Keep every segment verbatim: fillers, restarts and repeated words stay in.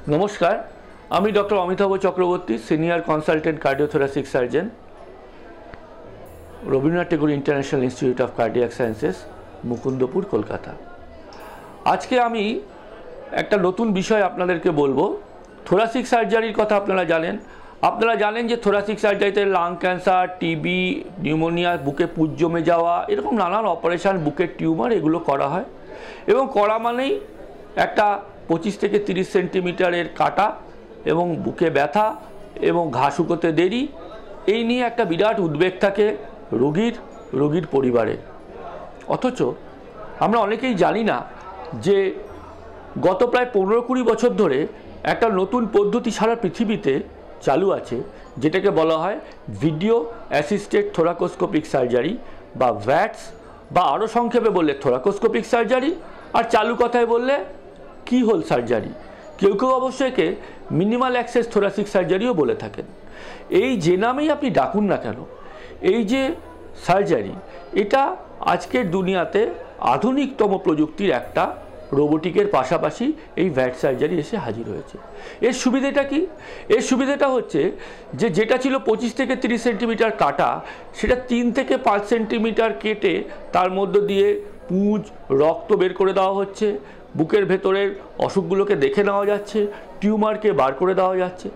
नमस्कार আমি doctor Amitabh Chakraborty senior consultant cardiothoracic surgeon Rabindranath Tagore international institute of cardiac sciences Mukundapur Kolkata. आज के आमी एक नतून विषय आपनादेरके बोलबो। थोरासिक सार्जारिर कथा आपनारा जानेन। आपनारा जानेन जे थोरासिक सार्जारिते लांग कैंसार, टीबी, निउमोनिया, बुके पुज जमे जावा एरकम नानान अपारेशन, बुकेर टिউমার एगुलो करा हय एबं करा मानेई एकटा पचिस থেকে तीस सेंटिमिटारेर काटा एवं बुके व्यथा एवं घा शुकोते देरी এই নিয়ে একটা বিরাট উদ্বেগ থাকে রোগীর রোগীর পরিবারের। অথচ আমরা অনেকেই জানি না যে গত প্রায় পনেরো কুড়ি বছর ধরে একটা নতুন পদ্ধতি সারা পৃথিবীতে চালু আছে যেটাকে বলা হয় ভিডিও অ্যাসিস্টেড থোরাকোস্কোপিক সার্জারি বা ভ্যাটস, বা আরও সংক্ষেপে বললে থোরাকোস্কোপিক সার্জারি, আর চালু কথায় বললে কি হোল সার্জারি। কেউ কেউ অবশ্য একে মিনিমাল অ্যাক্সেস থোরাসিক সার্জারিও বলে থাকেন। এই যে নামেই আপনি ডাকুন না কেন, এই যে সার্জারি এটা আজকের দুনিয়াতে আধুনিকতম প্রযুক্তির একটা রোবোটিকের পাশাপাশি এই ভ্যাট সার্জারি এসে হাজির হয়েছে। এর সুবিধাটা কি? এর সুবিধাটা হচ্ছে যে যেটা ছিল পঁচিশ থেকে তিরিশ সেন্টিমিটার কাটা সেটা তিন থেকে পাঁচ সেন্টিমিটার কেটে তার মধ্য দিয়ে পুঁজ রক্ত বের করে দেওয়া হচ্ছে, বুকের ভেতরের অসুখগুলোকে দেখে নেওয়া যাচ্ছে, টিউমারকে বার করে দেওয়া যাচ্ছে।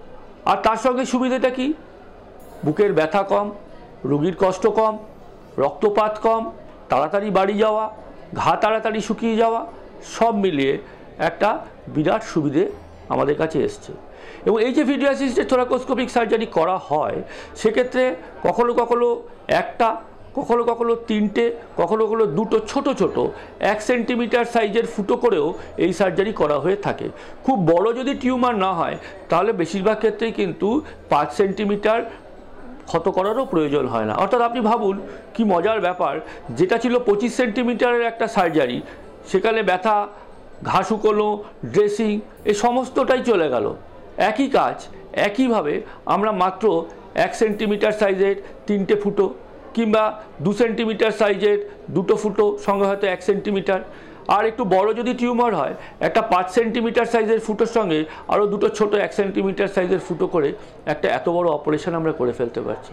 আর তার সঙ্গে সুবিধাটা কি? বুকের ব্যথা কম, রোগীর কষ্ট কম, রক্তপাত কম, তাড়াতাড়ি বাড়ি যাওয়া, ঘা তাড়াতাড়ি শুকিয়ে যাওয়া, সব মিলিয়ে একটা বিরাট সুবিধে আমাদের কাছে এসছে। এবং এই যে ভিডিও অ্যাসিস্টেড থোরাকোস্কোপিক সার্জারি করা হয় সেক্ষেত্রে কখনো কখনো একটা, কখনো কখনো তিনটে, কখনো কখনো দুটো ছোট ছোট এক সেন্টিমিটার সাইজের ফুটো করেও এই সার্জারি করা হয়ে থাকে। খুব বড় যদি টিউমার না হয় তাহলে বেশিরভাগ ক্ষেত্রেই কিন্তু পাঁচ সেন্টিমিটার ক্ষত করারও প্রয়োজন হয় না। অর্থাৎ আপনি ভাবুন কি মজার ব্যাপার, যেটা ছিল পঁচিশ সেন্টিমিটারের একটা সার্জারি সেখানে ব্যথা, ঘা শুকোনো, ড্রেসিং এই সমস্তটাই চলে গেল। একই কাজ একইভাবে আমরা মাত্র এক সেন্টিমিটার সাইজের তিনটে ফুটো কিংবা দু সেন্টিমিটার সাইজের দুটো ফুটো, সঙ্গে হয়তো এক সেন্টিমিটার, আর একটু বড় যদি টিউমার হয় একটা পাঁচ সেন্টিমিটার সাইজের ফুটোর সঙ্গে আরও দুটো ছোট এক সেন্টিমিটার সাইজের ফুটো করে একটা এত বড় অপারেশন আমরা করে ফেলতে পারছি।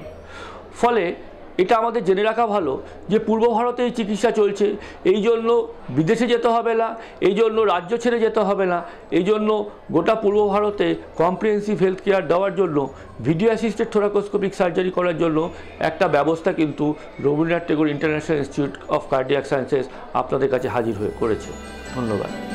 ফলে এটা আমাদের জেনে রাখা ভালো যে পূর্ব ভারতে এই চিকিৎসা চলছে, এই জন্য বিদেশে যেতে হবে না, এই জন্য রাজ্য ছেড়ে যেতে হবে না, এই জন্য গোটা পূর্ব ভারতে কম্প্রিহেন্সিভ হেলথ কেয়ার দেওয়ার জন্য ভিডিও অ্যাসিস্টেড থোরাকোস্কোপিক সার্জারি করার জন্য একটা ব্যবস্থা কিন্তু Rabindranath Tagore international institute of cardiac sciences আপনাদের কাছে হাজির হয়ে করেছে। ধন্যবাদ।